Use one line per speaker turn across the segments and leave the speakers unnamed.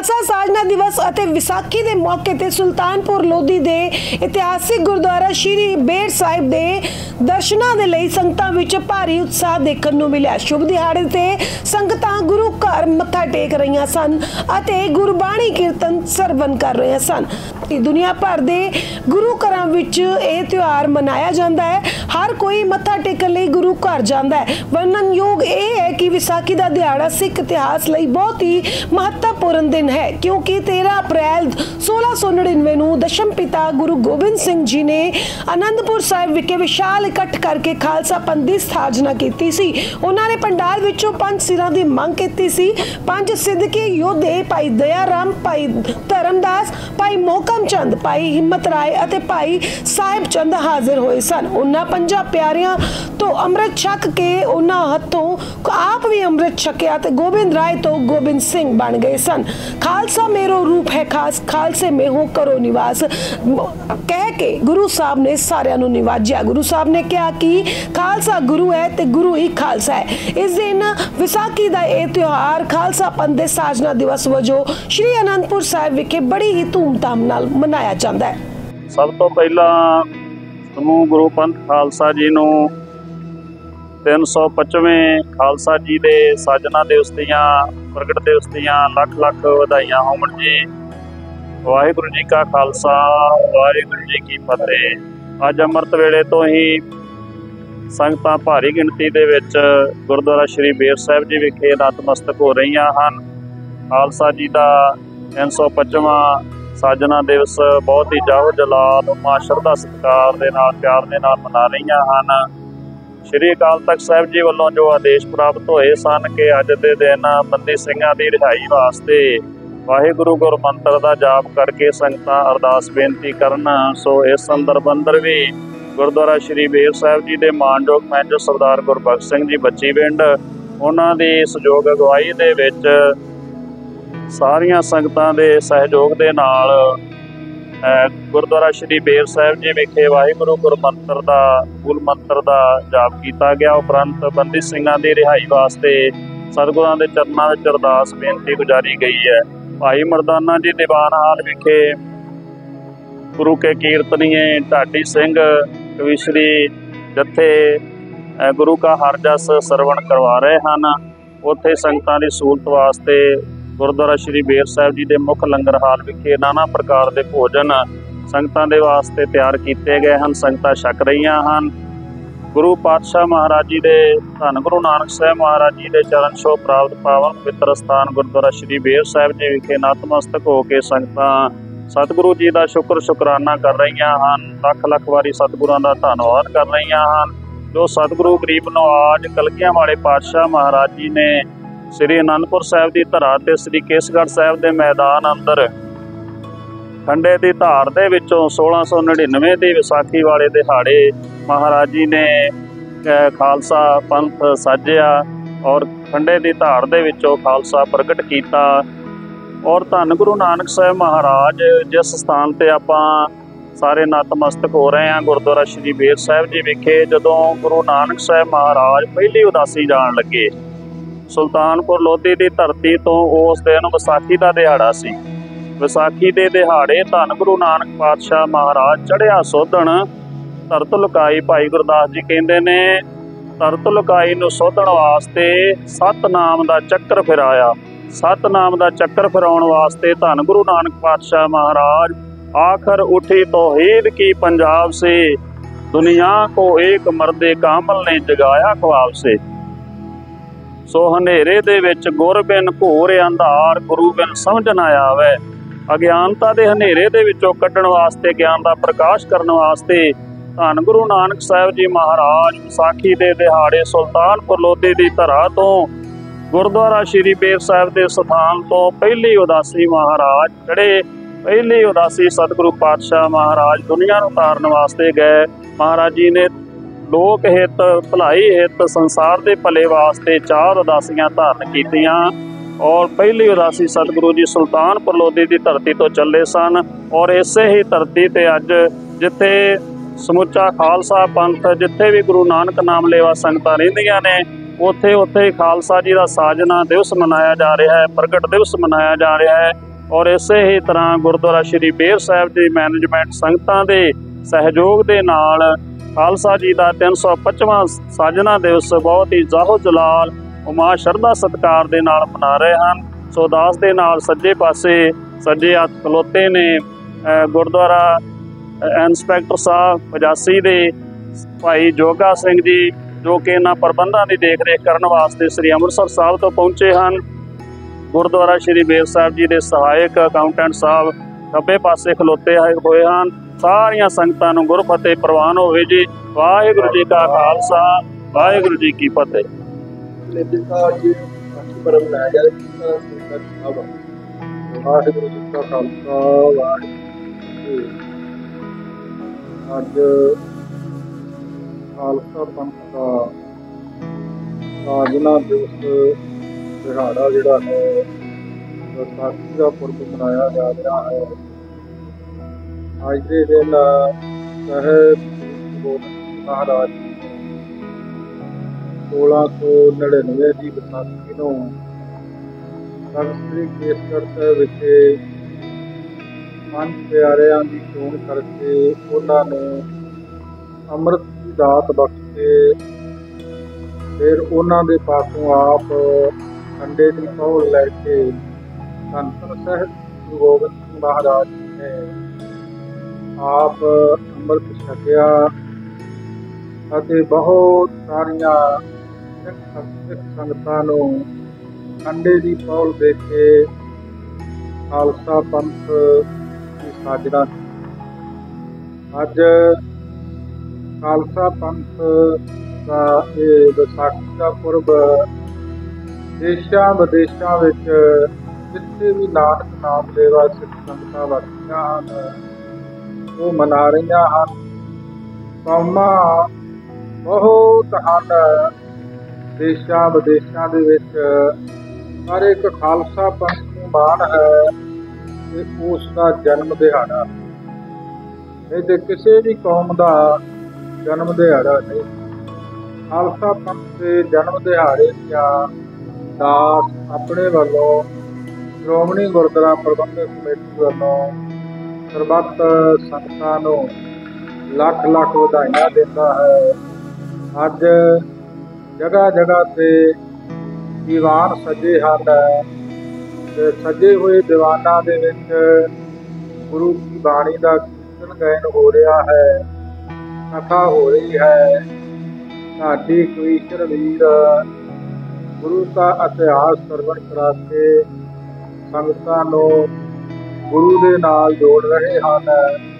खालसा साजना दिवस ਅਤੇ ਵਿਸਾਖੀ ਦੇ ਮੌਕੇ ਤੇ ਸੁਲਤਾਨਪੁਰ ਲੋਧੀ ਦੇ ਇਤਿਹਾਸਿਕ ਗੁਰਦੁਆਰਾ ਸ਼੍ਰੀ ਬੇਰ ਸਾਹਿਬ ਦੇ ਦਰਸ਼ਨਾਂ ਦੇ ਲਈ ਸੰਗਤਾਂ ਵਿੱਚ ਭਾਰੀ ਉਤਸ਼ਾਹ ਦੇਖਣ ਨੂੰ ਮਿਲਿਆ। ਸ਼ੁਭ ਦਿਹਾੜੇ ਤੇ ਸੰਗਤਾਂ ਗੁਰੂ ਘਰ ਮੱਥਾ ਟੇਕ ਰਹੀਆਂ ਸਨ ਅਤੇ ਗੁਰਬਾਣੀ ਕੀਰਤਨ ਸਰਵਨ ਕਰ ਰਹੇ ਸਨ। ਦੁਨੀਆ ਭਰ ਦੇ ਗੁਰੂ ਘਰਾਂ ਵਿੱਚ ਇਹ ਤਿਉਹਾਰ ਮਨਾਇਆ ਜਾਂਦਾ ਹੈ। ਹਰ ਕੋਈ ਮੱਥਾ ਟੇਕਣ ਲਈ ਗੁਰੂ ਘਰ ਜਾਂਦਾ ਹੈ। ਵਰਣਨਯੋਗ ਇਹ ਹੈ ਕਿ ਵਿਸਾਖੀ ਦਾ ਦਿਹਾੜਾ ਸਿੱਖ ਇਤਿਹਾਸ ਲਈ ਬਹੁਤ ਹੀ ਮਹੱਤਵਪੂਰਨ दिन है, क्योंकि 13 अप्रैल 1699 ਨੂੰ ਦਸ਼ਮ ਪਿਤਾ ਗੁਰੂ ਗੋਬਿੰਦ ਸਿੰਘ ਜੀ ਨੇ ਆਨੰਦਪੁਰ ਸਾਹਿਬ ਵਿਖੇ ਵਿਸ਼ਾਲ ਇਕੱਠ ਕਰਕੇ ਖਾਲਸਾ ਪੰਥ ਦੀ ਸਥਾਪਨਾ ਕੀਤੀ ਸੀ। ਉਹਨਾਂ ਨੇ ਪੰਡਾਲ ਵਿੱਚੋਂ 5 ਸਿਰਾਂ ਦੀ ਮੰਗ ਕੀਤੀ ਸੀ। 5 ਸਿੱਧਕੇ ਯੋਧੇ ਭਾਈ ਦਇਆ ਰਾਮ, ਭਾਈ ਧਰਮਦਾਸ, ਭਾਈ ਮੋਹਕਮ ਚੰਦ, ਭਾਈ ਹਿੰਮਤ ਰਾਏ ਅਤੇ ਭਾਈ ਸਾਹਿਬ ਚੰਦ ਹਾਜ਼ਰ ਹੋਏ ਸਨ। ਉਹਨਾਂ 5 ਪਿਆਰਿਆਂ ਤੋਂ ਅੰਮ੍ਰਿਤ ਛਕ ਕੇ ਉਹਨਾਂ ਹੱਥੋਂ ਆਪ ਵੀ ਅੰਮ੍ਰਿਤ ਛਕਿਆ ਤੇ ਗੋਬਿੰਦ ਰਾਏ ਤੋਂ ਗੋਬਿੰਦ ਸਿੰਘ ਬਣ ਗਏ ਸਨ। खालसा मेरो रूप है खास, खालसे में हूं करो निवास कह के गुरु साहब ने सारिਆਂ ਨੂੰ ਨਿਵਾਜਿਆ। गुरु साहब ने कहा कि खालसा गुरु है ते गुरु ही खालसा है। इस दिन विसाखी ਦਾ ਇਹ ਤਿਉਹਾਰ ਖਾਲਸਾ ਪੰਥ ਦੇ ਸਾਜਨਾ ਦਿਵਸ ਵਜੋਂ ਸ਼੍ਰੀ ਅਨੰਦਪੁਰ ਸਾਹਿਬ ਵਿਖੇ ਬੜੀ ਹੀ ਧੂਮਧਾਮ ਨਾਲ ਮਨਾਇਆ ਜਾਂਦਾ ਹੈ।
ਸਭ ਤੋਂ ਪਹਿਲਾਂ ਸਮੂਹ ਗੁਰੂ ਪੰਥ ਖਾਲਸਾ ਜੀ ਨੂੰ 325ਵੇਂ ਖਾਲਸਾ ਜੀ ਦੇ ਸਾਜਨਾ ਦਿਵਸ ਦੀਆਂ ਪ੍ਰਗਟ ਦਿਵਸ ਦੀਆਂ ਲੱਖ ਲੱਖ ਵਧਾਈਆਂ ਹੋਣ ਜੀ। ਵਾਹਿਗੁਰੂ ਜੀ ਕਾ ਖਾਲਸਾ, ਵਾਹਿਗੁਰੂ ਜੀ ਕੀ ਫਤਿਹ। ਅੱਜ ਅੰਮ੍ਰਿਤ ਵੇਲੇ ਤੋਂ ਹੀ ਸੰਗਤਾਂ ਭਾਰੀ ਗਿਣਤੀ ਦੇ ਵਿੱਚ ਗੁਰਦੁਆਰਾ ਸ਼੍ਰੀ ਬੇਰ ਸਾਹਿਬ ਜੀ ਵਿਖੇ ਨਤਮਸਤਕ ਹੋ ਰਹੀਆਂ ਹਨ। ਖਾਲਸਾ ਜੀ ਦਾ 325ਵਾਂ ਸਾਜਨਾ ਦਿਵਸ ਬਹੁਤ ਹੀ ਜਾਹੋ ਜਲਾਲ, ਮਾਂ ਸ਼ਰਧਾ ਸਤਿਕਾਰ ਦੇ ਨਾਲ, ਪਿਆਰ ਦੇ ਨਾਲ ਮਨਾ ਰਹੀਆਂ ਹਨ। ਸ਼੍ਰੀ ਅਕਾਲ ਤਖਤ ਸਾਹਿਬ ਜੀ ਵੱਲੋਂ ਜੋ ਆਦੇਸ਼ ਪ੍ਰਾਪਤ ਹੋਏ ਸਨ ਕਿ ਅੱਜ ਦੇ ਦਿਨ ਬੰਦੀ ਸਿੰਘਾਂ ਦੀ ਰਿਹਾਈ ਵਾਸਤੇ ਵਾਹਿਗੁਰੂ ਗੁਰ ਮੰਤਰ ਦਾ ਜਾਪ ਕਰਕੇ ਸੰਗਤਾਂ ਅਰਦਾਸ ਬੇਨਤੀ ਕਰਨ। ਸੋ ਇਸ ਸੰਦਰਭ ਅੰਦਰ ਵੀ ਗੁਰਦੁਆਰਾ ਸ਼੍ਰੀ ਬੇਰ ਸਾਹਿਬ ਜੀ ਦੇ ਮਾਨਯੋਗ ਮੈਨੇਜਰ ਸਰਦਾਰ ਗੁਰਬਖਸ਼ ਸਿੰਘ ਜੀ ਬੱਚੀਵਿੰਡ, ਉਹਨਾਂ ਦੀ ਸਹਿਯੋਗ ਅਗਵਾਈ ਦੇ ਵਿੱਚ ਸਾਰੀਆਂ ਸੰਗਤਾਂ ਦੇ ਸਹਿਯੋਗ ਦੇ ਨਾਲ ਗੁਰਦੁਆਰਾ ਸ਼੍ਰੀ ਬੇਰ ਸਾਹਿਬ ਜੀ ਵਿਖੇ ਵਾਹਿਗੁਰੂ ਗੁਰ ਮੰਤਰ ਦਾ ਮੂਲ ਮੰਤਰ ਦਾ ਜਾਪ ਕੀਤਾ ਗਿਆ। ਉਪਰੰਤ ਬੰਦੀ ਸਿੰਘਾਂ ਦੀ ਰਿਹਾਈ ਵਾਸਤੇ ਸਤਿਗੁਰਾਂ ਦੇ ਚਰਨਾਂ ਵਿੱਚ ਅਰਦਾਸ ਬੇਨਤੀ ਗੁਜ਼ਾਰੀ ਗਈ ਹੈ। ਭਾਈ ਮਰਦਾਨਾ ਜੀ ਦੀਵਾਨ ਹਾਲ ਵਿਖੇ ਗੁਰੂ ਕੇ ਕੀਰਤਨੀਏ ਢਾਡੀ ਸਿੰਘ ਕਵੀਸ਼ਰੀ ਜੱਥੇ ਗੁਰੂ ਕਾ ਹਰ ਜਸ ਸਰਵਣ ਕਰਵਾ ਰਹੇ ਹਨ। ਉੱਥੇ ਸੰਗਤਾਂ ਦੀ ਸਹੂਲਤ ਵਾਸਤੇ ਗੁਰਦੁਆਰਾ ਸ਼੍ਰੀ ਬੇਰ ਸਾਹਿਬ ਜੀ ਦੇ ਮੁੱਖ ਲੰਗਰ ਹਾਲ ਵਿਖੇ ਨਾਨਾ ਪ੍ਰਕਾਰ ਦੇ ਭੋਜਨ ਸੰਗਤਾਂ ਦੇ ਵਾਸਤੇ ਤਿਆਰ ਕੀਤੇ ਗਏ ਹਨ। ਸੰਗਤਾਂ ਛਕ ਰਹੀਆਂ ਹਨ। ਗੁਰੂ ਪਾਤਸ਼ਾਹ ਮਹਾਰਾਜ ਜੀ ਦੇ ਧੰਨ ਗੁਰੂ ਨਾਨਕ ਸਾਹਿਬ ਮਹਾਰਾਜ ਜੀ ਦੇ ਚਰਨ ਛੋਹ ਪ੍ਰਾਪਤ ਪਾਵਨ ਪਵਿੱਤਰ ਸਥਾਨ ਗੁਰਦੁਆਰਾ ਸ਼੍ਰੀ ਬੇਰ ਸਾਹਿਬ ਜੀ ਵਿਖੇ ਨਤਮਸਤਕ ਹੋ ਕੇ ਸੰਗਤਾਂ ਸਤਿਗੁਰੂ ਜੀ ਦਾ ਸ਼ੁਕਰਾਨਾ ਕਰ ਰਹੀਆਂ ਹਨ। ਲੱਖ ਲੱਖ ਵਾਰੀ ਸਤਿਗੁਰਾਂ ਦਾ ਧੰਨਵਾਦ ਕਰ ਰਹੀਆਂ ਹਨ। ਜੋ ਸਤਿਗੁਰੂ ਗਰੀਬ ਨਵਾਜ ਕਲਗੀਆਂ ਵਾਲੇ ਪਾਤਸ਼ਾਹ ਮਹਾਰਾਜ ਜੀ ਨੇ ਸ੍ਰੀ ਅਨੰਦਪੁਰ ਸਾਹਿਬ ਦੀ ਧਰਾ ਤੇ ਸ੍ਰੀ ਕੇਸਗੜ੍ਹ ਸਾਹਿਬ ਦੇ ਮੈਦਾਨ ਅੰਦਰ ਖੰਡੇ ਦੀ ਧਾਰ ਦੇ ਵਿੱਚੋਂ 1699 ਦੀ ਵਿਸਾਖੀ ਵਾਲੇ ਦਿਹਾੜੇ ਮਹਾਰਾਜ ਜੀ ਨੇ ਖਾਲਸਾ ਪੰਥ ਸਾਜਿਆ ਔਰ ਖੰਡੇ ਦੀ ਧਾਰ ਦੇ ਵਿੱਚੋਂ ਖਾਲਸਾ ਪ੍ਰਗਟ ਕੀਤਾ। ਔਰ ਧੰਨ ਗੁਰੂ ਨਾਨਕ ਸਾਹਿਬ ਮਹਾਰਾਜ ਜਿਸ ਸਥਾਨ ਤੇ ਆਪਾਂ ਸਾਰੇ ਨਤਮਸਤਕ ਹੋ ਰਹੇ ਹਾਂ ਗੁਰਦੁਆਰਾ ਸ਼੍ਰੀ ਬੇਰ ਸਾਹਿਬ ਜੀ ਵਿਖੇ, ਜਦੋਂ ਗੁਰੂ ਨਾਨਕ ਸਾਹਿਬ ਮਹਾਰਾਜ ਪਹਿਲੀ ਉਦਾਸੀ ਜਾਣ ਲੱਗੇ ਸੁਲਤਾਨਪੁਰ ਲੋਧੀ ਦੀ ਧਰਤੀ ਤੋਂ, ਉਸ ਦਿਨ ਵਿਸਾਖੀ ਦਾ ਦਿਹਾੜਾ ਸੀ। ਵਿਸਾਖੀ ਦੇ ਦਿਹਾੜੇ ਧੰਨ ਗੁਰੂ ਨਾਨਕ ਪਾਤਸ਼ਾਹ ਮਹਾਰਾਜ ਚੜ੍ਹਿਆ ਸੋਧਣ ਧਰਤ ਲੁਕਾਈ। ਭਾਈ ਗੁਰਦਾਸ ਜੀ ਕਹਿੰਦੇ ਨੇ ਧਰਤ ਲੁਕਾਈ ਨੂੰ ਸੋਧਣ ਵਾਸਤੇ ਸਤਨਾਮ ਦਾ ਚੱਕਰ ਫਿਰਾਇਆ। ਸਤਨਾਮ ਦਾ ਚੱਕਰ ਫਿਰਾਉਣ ਵਾਸਤੇ ਧੰਨ ਗੁਰੂ ਨਾਨਕ ਪਾਤਸ਼ਾਹ ਮਹਾਰਾਜ ਆਖਰ ਉਠੀ तौहीद की पंजाब से, दुनिया को एक मर्दे कामल ने जगाया ख्वाब से। सो हनेरे दे विच गुर बिन घोर अंधार, गुरु बिन समझ ना आवे। अज्ञानता दे हनेरे दे विचों कड्ढण वास्ते, ज्ञान दा प्रकाश करन वास्ते धन गुरु नानक साहिब जी महाराज विसाखी दे दिहाड़े सुल्तानपुर लोधी दी धरा तो गुरुद्वारा श्री बेर साहिब दे स्थान तो पहली उदासी महाराज चढ़े। पहली उदासी सतगुरु पातशाह महाराज दुनिया नूं तारन वास्ते गए। महाराज जी ने लोक हित, भलाई हित, संसार के भले वास्ते 4 उदासियां धारण कीतियां और पहली उदासी सतगुरु जी सुल्तानपुर लोधी की धरती तो चले सन। और इसे ही धरती ते अज जिथे समुचा खालसा पंथ, जिथे भी गुरु नानक नाम लेवा संगतां रहिंदियां ने, उत्थे उत्थे खालसा जी का साजना दिवस मनाया जा रहा है, प्रगट दिवस मनाया जा रहा है। और इसे ही तरह गुरुद्वारा श्री बेर साहिब जी मैनेजमेंट संगतां दे सहयोग दे नाल खालसा जी का 325वां साजना दिवस बहुत ही जाहो जलाल उमा शरधा सत्कार दे नाल मना रहे हैं। सो दास दे नाल सज्जे पासे सज्जे हथ खलोते ने गुरुद्वारा इंस्पैक्टर साहब 85 दे भाई जोगा सिंह जी, जो कि इन्हां प्रबंधां की देख रेख करने वास्ते श्री अमृतसर साहब तो पहुँचे हैं। गुरुद्वारा श्री बेर साहिब जी के सहायक अकाउंटेंट साहब खब्बे पासे खलोते हुए हैं। सारिया संगतां नूं गुरु फतेह प्रवान होवे जी। वाहिगुरू जी का खालसा, वाहिगुरू जी की फतेह।
वाहिगुरू जी का खालसा, अज खालसा पंथ का साजना दिवस दिहाड़ा जिहड़ा है विसाखी का पुरब मनाया जा रहा है। अज के दिन साहिब महाराज 1699 की विसाखी को तख्त श्री केसगढ़ साहिब विखे पंज प्यारिਆਂ की चोण करके उन्होंने अमृत की दात बख्श के फिर उन्होंने पासों आप खंडे की पौड़ लैके धन धन साहिब गुरु गोबिंद सिंह महाराज जी ने आप अमृत छकिया ਅਤੇ बहुत सारिया सिख संगतां नूं खंडे की पौड़ दे के खालसा पंथ की साजना। अज खालसा पंथ का ये विसाखी का पुरब देशा विदेशों में जिथे भी नानक नाम लेवा सिख संगतां वसदियां हन वो मना रही हैं। कौमां बहुत हैं देशा विदेशों दे विच, हर एक खालसा पंथ नूं माण है कि उसका जन्म दिहाड़ा, नहीं तो किसी भी कौम का जन्म दिहाड़ा नहीं। खालसा पंथ के जन्म दिहाड़े या दास अपने वालों श्रोमणी गुरुद्वारा प्रबंधक कमेटी वालों सरबत संगतां नूं लख लख वधाइयां दिंदा है। अज जगह जगह से दीवान सजे हैं, सजे हुए दीवाना दे विच गुरु की बाणी का कीर्तन गायन हो रहा है, कथा हो रही है। साडी कवीश्वर वीर गुरु का इतिहास सरवण करा के संगतां नूं गुरु दे नाल जोड़ रहे हैं।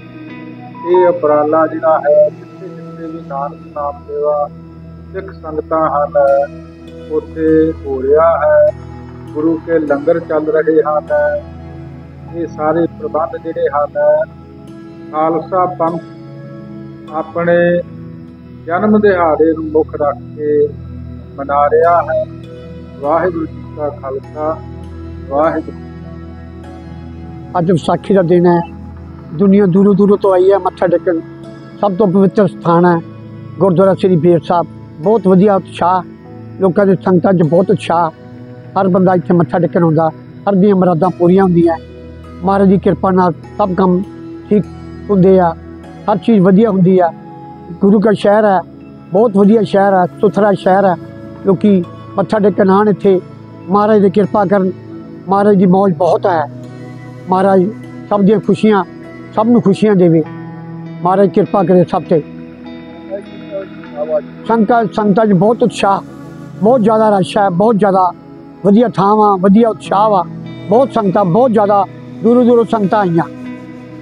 ये उपराला जिहड़ा है जिथे जिथे भी नानक नाम लेवा सिख संगतां हैं उत्थे हो रहा है। गुरु के लंगर चल रहे हैं। ये सारे प्रबंध जिहड़े हैं खालसा पंथ अपने जन्म दिहाड़े नूं मुख रख के मना रहा है। वाहिगुरू जी का खालसा, वाहिगुरू।
अज विसाखी का दिन है, दुनिया दूरों दूरों तो आई है मत्था टेकन। सब तो पवित्र स्थान है गुरुद्वारा श्री बेर साहब। बहुत वधिया उत्साह, लोगों के संगतां च बहुत उत्साह। हर बंदा इत्थे मत्था टेकन आउंदा, हर दी मुरादां पूरियां हुंदियां। महाराज की कृपा नाल सब काम ठीक हुंदे आ, हर चीज़ वधिया हुंदी आ। गुरु का शहर है, बहुत वधिया शहर है, सुथरा शहर है। लोग मत्था टेकन आन इत्थे, महाराज की कृपा करन। महाराज की मौज बहुत है। महाराज सब दी खुशियां, सब नूं खुशियां देवे। महाराज कृपा करे सब ते। संगतां च बहुत उत्साह, बहुत ज़्यादा रश है, बहुत ज़्यादा वधिया थां वा, वधिया उत्साह वा। बहुत संगतां, बहुत ज़्यादा दूरों दूरों संगतां आईयां।